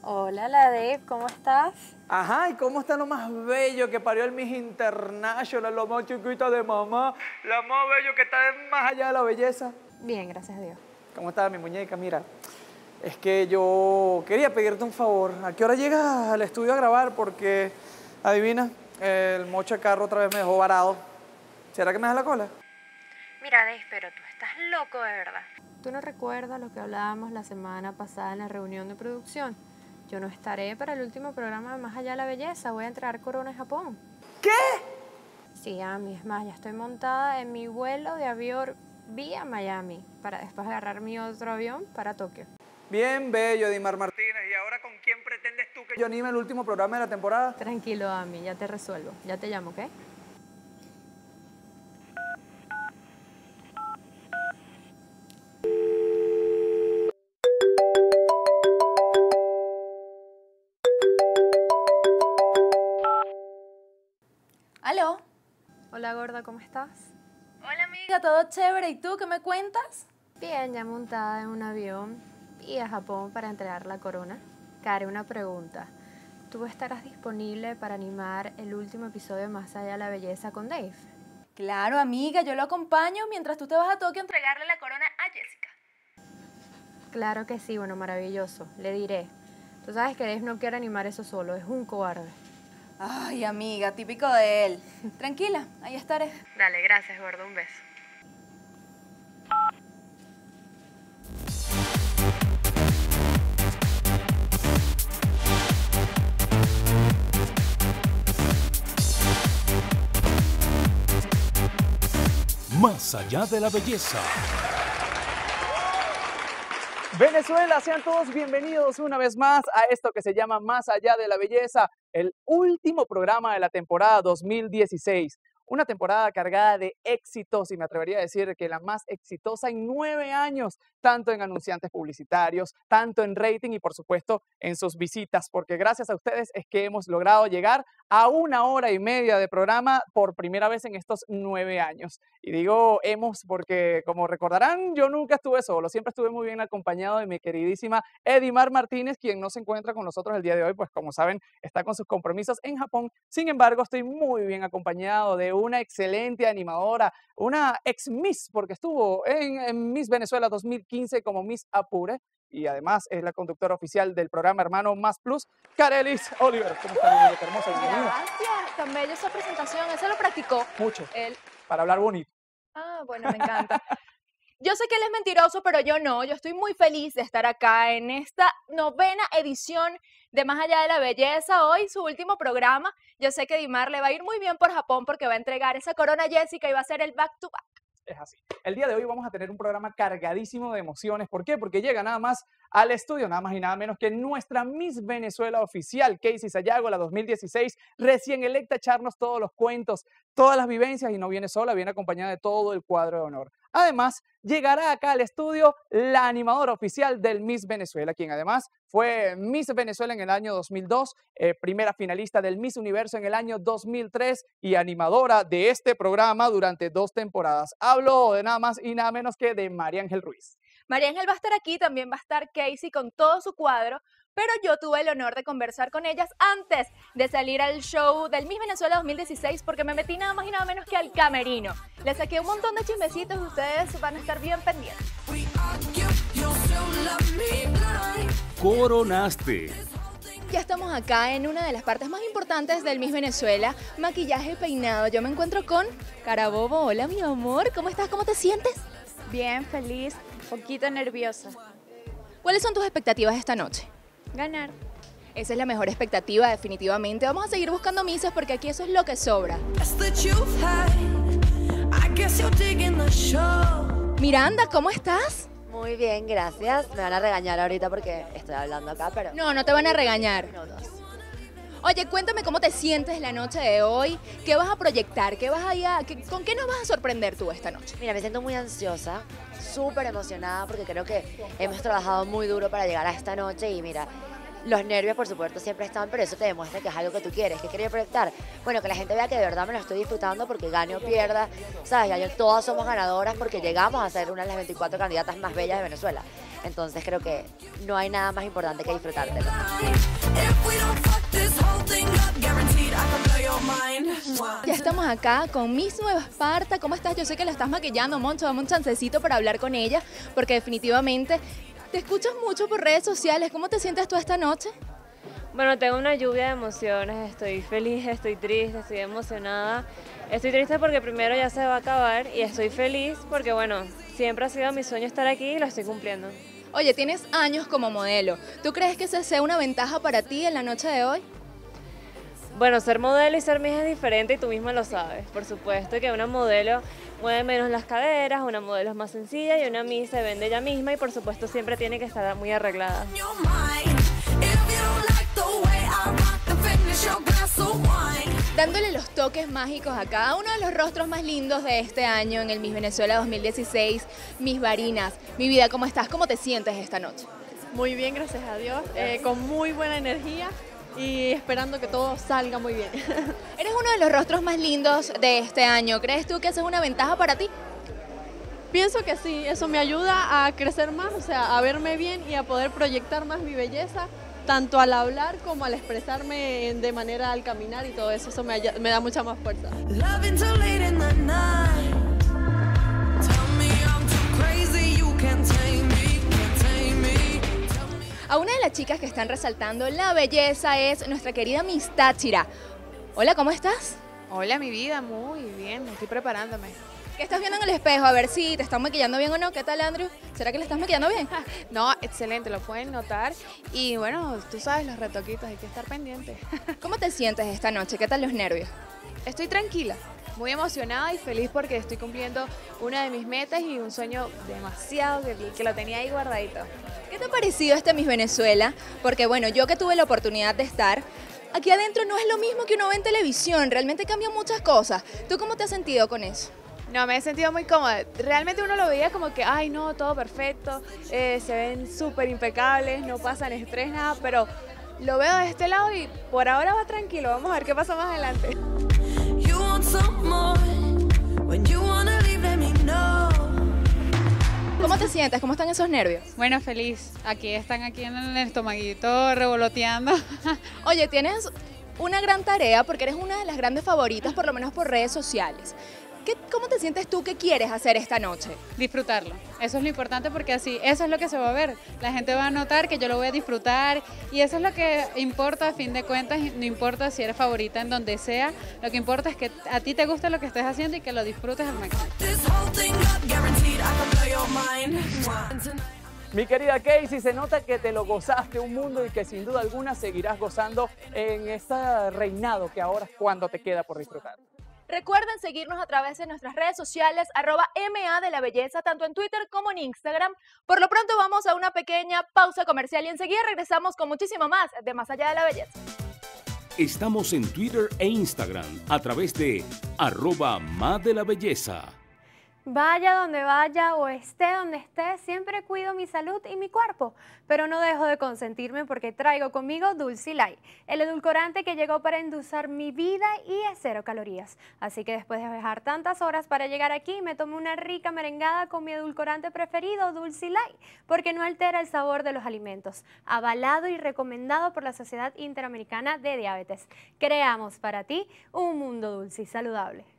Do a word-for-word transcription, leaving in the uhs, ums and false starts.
Hola, la Dave, ¿cómo estás? Ajá, ¿y cómo está lo más bello que parió el Miss International, lo más chiquito de mamá, lo más bello que está más allá de la belleza? Bien, gracias a Dios. ¿Cómo está mi muñeca? Mira, es que yo quería pedirte un favor. ¿A qué hora llegas al estudio a grabar? Porque, adivina, el mocho de carro otra vez me dejó varado. ¿Será que me das la cola? Mira, Dave, pero tú estás loco de verdad. ¿Tú no recuerdas lo que hablábamos la semana pasada en la reunión de producción? Yo no estaré para el último programa de Más Allá de la Belleza. Voy a entregar corona en Japón. ¿Qué? Sí, Ami, es más, ya estoy montada en mi vuelo de avión vía Miami para después agarrar mi otro avión para Tokio. Bien bello, Edimar Martínez. ¿Y ahora con quién pretendes tú que yo anime el último programa de la temporada? Tranquilo, Ami, ya te resuelvo. Ya te llamo, ¿ok? ¿Aló? Hola, gorda, ¿cómo estás? Hola, amiga, ¿todo chévere? ¿Y tú qué me cuentas? Bien, ya montada en un avión y a Japón para entregar la corona. Karen, una pregunta. ¿Tú estarás disponible para animar el último episodio de Más Allá de la Belleza con Dave? Claro, amiga, yo lo acompaño mientras tú te vas a Tokio a entregarle la corona a Jessica. Claro que sí, bueno, maravilloso. Le diré. Tú sabes que Dave no quiere animar eso solo, es un cobarde. Ay, amiga, típico de él. Tranquila, ahí estaré. Dale, gracias, gordo, un beso. Más allá de la belleza. Venezuela, sean todos bienvenidos una vez más a esto que se llama Más Allá de la Belleza, el último programa de la temporada dos mil dieciséis. Una temporada cargada de éxitos y me atrevería a decir que la más exitosa en nueve años, tanto en anunciantes publicitarios, tanto en rating y por supuesto en sus visitas, porque gracias a ustedes es que hemos logrado llegar a una hora y media de programa por primera vez en estos nueve años. Y digo hemos porque, como recordarán, yo nunca estuve solo, siempre estuve muy bien acompañado de mi queridísima Edimar Martínez, quien no se encuentra con nosotros el día de hoy, pues como saben, está con sus compromisos en Japón. Sin embargo, estoy muy bien acompañado de una excelente animadora, una ex Miss, porque estuvo en, en Miss Venezuela dos mil quince como Miss Apure, y además es la conductora oficial del programa Hermano Más Plus, Carelis Oliver. ¿Cómo está, mi niña hermosa? Bienvenida. Gracias, tan bella esa presentación. ¿Ese lo practicó? Mucho, Él. para hablar bonito. Ah, bueno, me encanta. Yo sé que él es mentiroso, pero yo no. Yo estoy muy feliz de estar acá en esta novena edición de Más Allá de la Belleza. Hoy, su último programa. Yo sé que Dimar le va a ir muy bien por Japón porque va a entregar esa corona a Jessica y va a ser el back to back. Es así. El día de hoy vamos a tener un programa cargadísimo de emociones. ¿Por qué? Porque llega nada más al estudio, nada más y nada menos que nuestra Miss Venezuela oficial, Casey Sayago, la dos mil dieciséis, recién electa, a echarnos todos los cuentos, todas las vivencias, y no viene sola, viene acompañada de todo el cuadro de honor. Además, llegará acá al estudio la animadora oficial del Miss Venezuela, quien además fue Miss Venezuela en el año dos mil dos, eh, primera finalista del Miss Universo en el año dos mil tres y animadora de este programa durante dos temporadas. Hablo de nada más y nada menos que de María Ángel Ruiz. María Ángel va a estar aquí, también va a estar Casey con todo su cuadro, pero yo tuve el honor de conversar con ellas antes de salir al show del Miss Venezuela dos mil dieciséis porque me metí nada más y nada menos que al camerino. Les saqué un montón de chismecitos y ustedes van a estar bien pendientes. Coronaste. Ya estamos acá en una de las partes más importantes del Miss Venezuela, maquillaje y peinado. Yo me encuentro con Carabobo. Hola, mi amor, ¿cómo estás? ¿Cómo te sientes? Bien, feliz, un poquito nerviosa. ¿Cuáles son tus expectativas esta noche? Ganar. Esa es la mejor expectativa, definitivamente. Vamos a seguir buscando misas porque aquí eso es lo que sobra. Miranda, ¿cómo estás? Muy bien, gracias. Me van a regañar ahorita porque estoy hablando acá, pero... No, no te van a regañar. No, dos. Oye, cuéntame cómo te sientes la noche de hoy. ¿Qué vas a proyectar? ¿Qué vas a ir a- qué- ¿Con qué nos vas a sorprender tú esta noche? Mira, me siento muy ansiosa, súper emocionada porque creo que hemos trabajado muy duro para llegar a esta noche y mira, Los nervios, por supuesto, siempre están, pero eso te demuestra que es algo que tú quieres. ¿Qué quería proyectar? Bueno, que la gente vea que de verdad me lo estoy disfrutando porque gane o pierda, ¿sabes? Ya yo- todas somos ganadoras porque llegamos a ser una de las veinticuatro candidatas más bellas de Venezuela. Entonces creo que no hay nada más importante que disfrutártelo. Ya estamos acá con Miss Nueva Esparta. ¿Cómo estás? Yo sé que la estás maquillando, Moncho. Dame un chancecito para hablar con ella, porque definitivamente te escuchas mucho por redes sociales. ¿Cómo te sientes tú esta noche? Bueno, tengo una lluvia de emociones, estoy feliz, estoy triste, estoy emocionada. Estoy triste porque primero ya se va a acabar y estoy feliz porque, bueno, siempre ha sido mi sueño estar aquí y lo estoy cumpliendo. Oye, tienes años como modelo. ¿Tú crees que esa sea una ventaja para ti en la noche de hoy? Bueno, ser modelo y ser Miss es diferente y tú misma lo sabes. Por supuesto que una modelo mueve menos las caderas, una modelo es más sencilla y una Miss se vende ella misma y por supuesto siempre tiene que estar muy arreglada. Dándole los toques mágicos a cada uno de los rostros más lindos de este año en el Miss Venezuela dos mil dieciséis, Miss Barinas. Mi vida, ¿cómo estás? ¿Cómo te sientes esta noche? Muy bien, gracias a Dios, eh, con muy buena energía y esperando que todo salga muy bien. Eres uno de los rostros más lindos de este año. ¿Crees tú que esa es una ventaja para ti? Pienso que sí, eso me ayuda a crecer más, o sea, a verme bien y a poder proyectar más mi belleza, tanto al hablar como al expresarme de manera al caminar y todo eso, eso me, me da mucha más fuerza. A una de las chicas que están resaltando la belleza es nuestra querida Miss Táchira. Hola, ¿cómo estás? Hola, mi vida, muy bien, estoy preparándome. ¿Qué estás viendo en el espejo? A ver si te están maquillando bien o no. ¿Qué tal, Andrew? ¿Será que le estás maquillando bien? No, excelente, lo pueden notar. Y bueno, tú sabes, los retoquitos, hay que estar pendiente. ¿Cómo te sientes esta noche? ¿Qué tal los nervios? Estoy tranquila, muy emocionada y feliz porque estoy cumpliendo una de mis metas y un sueño demasiado que, que lo tenía ahí guardadito. ¿Qué te ha parecido este Miss Venezuela? Porque bueno, yo que tuve la oportunidad de estar, aquí adentro no es lo mismo que uno ve en televisión, realmente cambian muchas cosas. ¿Tú cómo te has sentido con eso? No, me he sentido muy cómoda. Realmente uno lo veía como que, ay no, todo perfecto, eh, se ven súper impecables, no pasan estrés, nada, pero lo veo de este lado y por ahora va tranquilo, vamos a ver qué pasa más adelante. ¿Cómo te sientes? ¿Cómo están esos nervios? Bueno, feliz. Aquí están aquí en el estomaguito revoloteando. Oye, tienes una gran tarea porque eres una de las grandes favoritas, por lo menos por redes sociales. ¿Qué, ¿Cómo te sientes tú? ¿Qué quieres hacer esta noche? Disfrutarlo. Eso es lo importante porque así, eso es lo que se va a ver. La gente va a notar que yo lo voy a disfrutar y eso es lo que importa a fin de cuentas. No importa si eres favorita en donde sea, lo que importa es que a ti te guste lo que estés haciendo y que lo disfrutes al máximo. Mi querida Casey, se nota que te lo gozaste un mundo y que sin duda alguna seguirás gozando en este reinado que ahora es cuando te queda por disfrutar. Recuerden seguirnos a través de nuestras redes sociales, arroba M A de la Belleza, tanto en Twitter como en Instagram. Por lo pronto vamos a una pequeña pausa comercial y enseguida regresamos con muchísimo más de Más Allá de la Belleza. Estamos en Twitter e Instagram a través de arroba más de la belleza. Vaya donde vaya o esté donde esté, siempre cuido mi salud y mi cuerpo, pero no dejo de consentirme porque traigo conmigo Dulcilay, el edulcorante que llegó para endulzar mi vida y es cero calorías. Así que después de viajar tantas horas para llegar aquí, me tomé una rica merengada con mi edulcorante preferido, Dulcilay, porque no altera el sabor de los alimentos, avalado y recomendado por la Sociedad Interamericana de Diabetes. Creamos para ti un mundo dulce y saludable.